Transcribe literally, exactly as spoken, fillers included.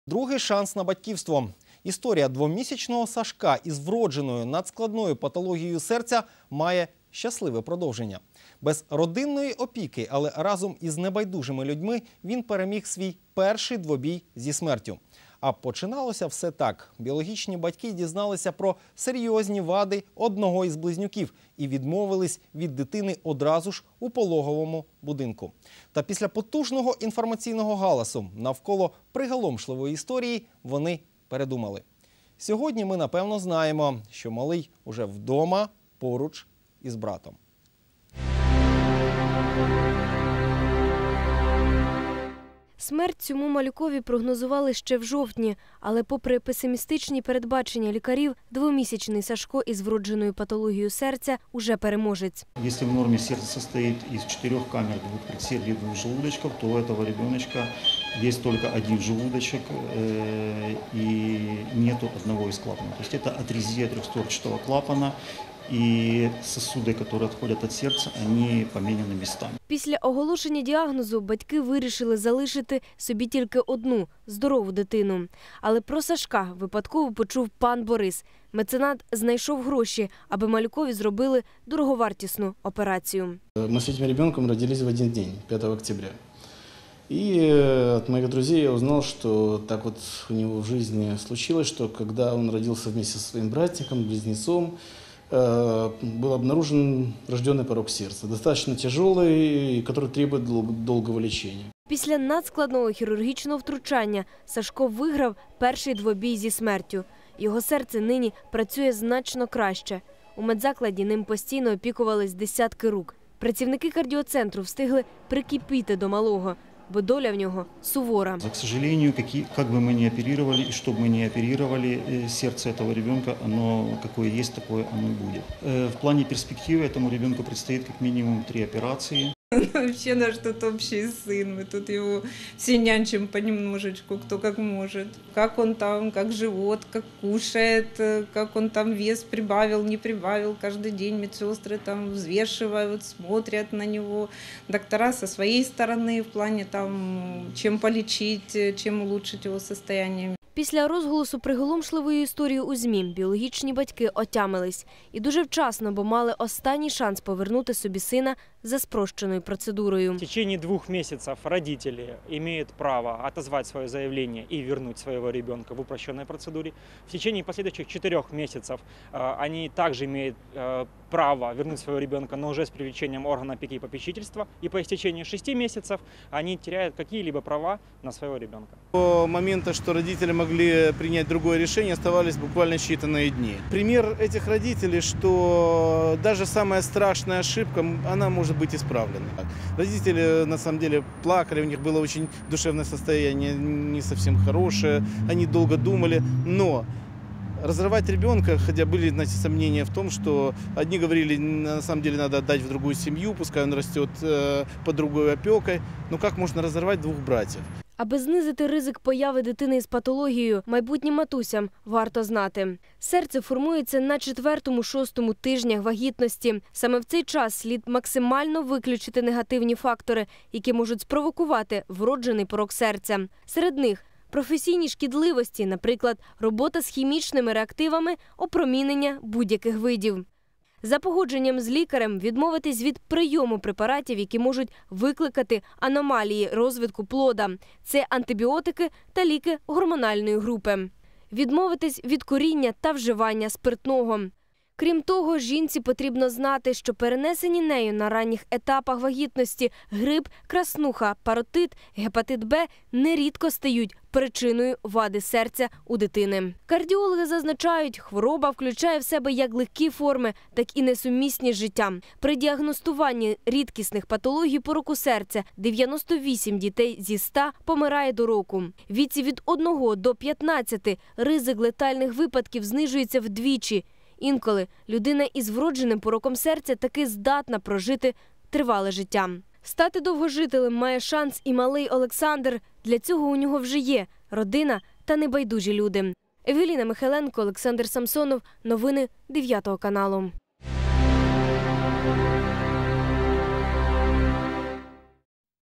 Другий шанс на батьківство. Історія двомісячного Сашка із вродженою надскладною патологією серця має щасливе продовження. Без родинної опіки, але разом із небайдужими людьми він переміг свій перший двобій зі смертю. А починалося все так. Біологічні батьки дізналися про серйозні вади одного із близнюків і відмовились від дитини одразу ж у пологовому будинку. Та після потужного інформаційного галасу навколо приголомшливої історії вони передумали. Сьогодні ми, напевно, знаємо, що малий уже вдома поруч із братом. Смерть цьому малюкові прогнозували ще в жовтні, але попри песимістичні передбачення лікарів, двомісячний Сашко із вродженою патологією серця уже переможець. Якщо в нормі серце складається із чотирьох камер, двох предсердий, двох желудочків, то у цього дитинка є тільки один желудочок і нету одного із клапанів. Тобто це атрезія трьохстворчатого клапана. І сосуди, які відходять від серця, вони поміняні місцями. Після оголошення діагнозу батьки вирішили залишити собі тільки одну – здорову дитину. Але про Сашка випадково почув пан Борис. Меценат знайшов гроші, аби малюкові зробили дороговартісну операцію. Ми з цим дитинком родились в один день, п'ятого октября. И от моих друзей я узнал, что так вот у него в жизни случилось, что когда он родился вместе со своим братиком, близнецом, был обнаружен врожденный порок сердца, достаточно тяжелый, который требует долгого лечения. Після надскладного хірургічного втручання Сашко виграв перший двобій зі смертю. Його серце нині працює значно краще. У медзакладі ним постійно опікувались десятки рук. Працівники кардіоцентру встигли прикипіти до малого, бо доля в нього сувора. К сожалению, как бы мы ни оперировали и что бы мы ни оперировали, сердце этого ребенка, оно какое есть, такое оно и будет. В плане перспективы этому ребенку предстоит как минимум три операции. Вообще наш тут общий сын, мы тут его все нянчим понемножечку, кто как может. Как он там, как живот, как кушает, как он там вес прибавил, не прибавил. Каждый день медсестры там взвешивают, смотрят на него. Доктора со своей стороны в плане там, чем полечить, чем улучшить его состояние. Після розголосу приголомшливої історії у ЗМІ біологічні батьки отямились. І дуже вчасно, бо мали останній шанс повернути собі сина за спрощеною процедурою. В течение двух месяцев родители имеют право отозвать свое заявление и вернуть своего ребенка в упрощенной процедуре. В течение последующих четырех месяцев э, они также имеют э, право вернуть своего ребенка, но уже с привлечением органа опеки и попечительства. И по истечении шести месяцев они теряют какие-либо права на своего ребенка. До момента, что родители могли принять другое решение, оставались буквально считанные дни. Пример этих родителей, что даже самая страшная ошибка, она может быть исправлена. Родители на самом деле плакали, у них было очень душевное состояние, не совсем хорошее, они долго думали, но разрывать ребенка, хотя были, знаете, сомнения в том, что одни говорили, на самом деле надо отдать в другую семью, пускай он растет э, под другой опекой, но как можно разорвать двух братьев? Аби знизити ризик появи дитини із патологією, майбутнім матусям варто знати. Серце формується на четвертому-шостому тижнях вагітності. Саме в цей час слід максимально виключити негативні фактори, які можуть спровокувати вроджений порок серця. Серед них – професійні шкідливості, наприклад, робота з хімічними реактивами, опромінення будь-яких видів. За погодженням з лікарем відмовитись від прийому препаратів, які можуть викликати аномалії розвитку плода. Це антибіотики та ліки гормональної групи. Відмовитись від куріння та вживання спиртного. Крім того, жінці потрібно знати, що перенесені нею на ранніх етапах вагітності грип, краснуха, паротит, гепатит Б нерідко стають причиною вади серця у дитини. Кардіологи зазначають, хвороба включає в себе як легкі форми, так і несумісні з життям. При діагностуванні рідкісних патологій пороку серця дев'яносто вісім дітей зі ста помирає до року. В віці від одного до п'ятнадцяти ризик летальних випадків знижується вдвічі. Інколи людина із вродженим пороком серця таки здатна прожити тривале життя. Стати довгожителем має шанс і малий Олександр. Для цього у нього вже є родина та небайдужі люди. Евеліна Михайленко, Олександр Самсонов. Новини дев'ятого каналу.